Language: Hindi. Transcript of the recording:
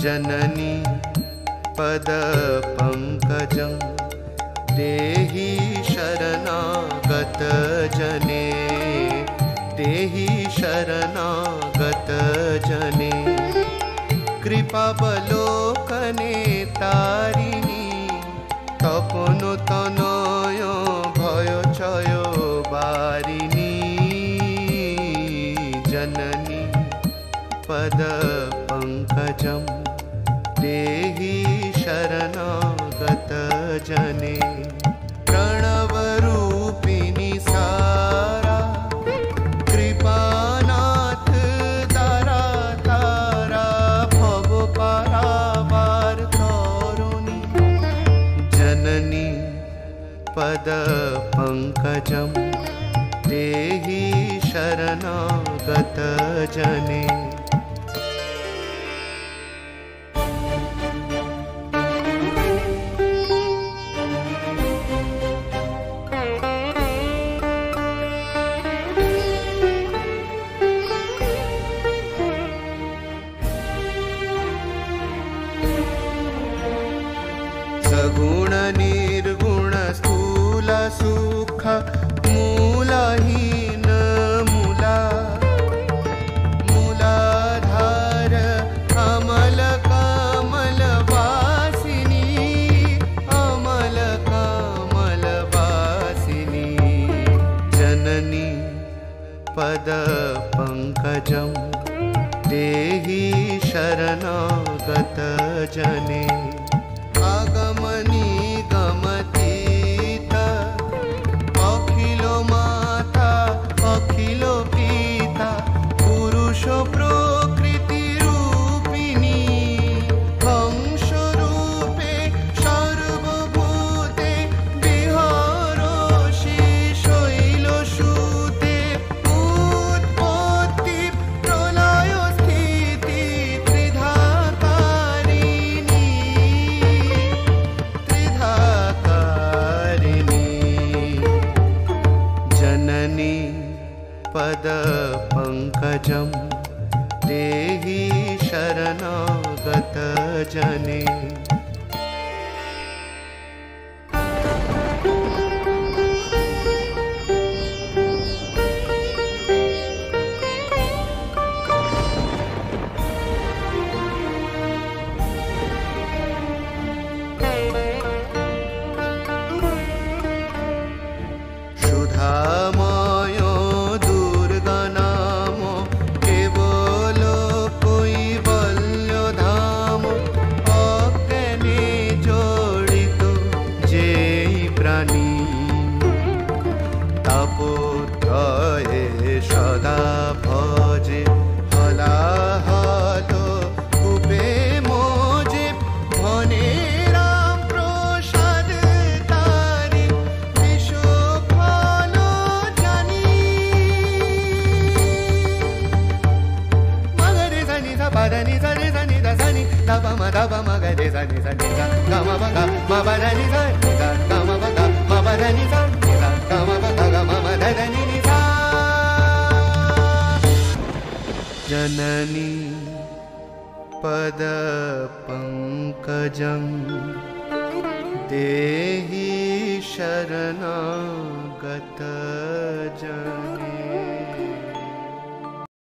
जननी पदपङ्कजं देहि शरणागत जने, देहि शरणागत जने। कृपावलोकने तारिणी तपन तनय भय क्षय बारिणी। जननी पदपङ्कजं देहि शरणागत जने। प्रणवरूपिणी सारा कृपानाथ दारा तारा भव पारावार तरुणी। जननी पदपङ्कजं देहि शरणागत जने। सगुण निर्गुण स्थूल सुख मूलहीन मूला, मूलाधार अमल कमल वासिनी, अमल कमल वासिनी। जननी पदपङ्कजं देहि शरणागत जने। आगमनी गमतीत अखिलो माता अखिलो पिता, पुरुष प्रकृति रूपिणी हंस रूपे सर्वभूते विहरसि शैल सुते। उत्पत्ति प्रलय स्थिति त्रिधाकारिणी, त्रिधाकारिणी। जननी पदपङ्कजं देहि शरणागत जने। सुधामय दुर्गा नाम केवल कैवल्य धाम। अज्ञाने जड़ित जे प्राणी तापत्रये सदा भजे। हलाहल कूपे मोजे भने राम प्रसाद तारी विश्व फल जानी। मगरे सनि सा पदनि सनि सनि द सनि दप म गरे सनि सनि सा गम ब ग म पदनि सनि सा गम ब ग म पदनि सनि सा गम ब ग म पदनि नि सा। जननी पदपङ्कजं देहि शरणागत जने।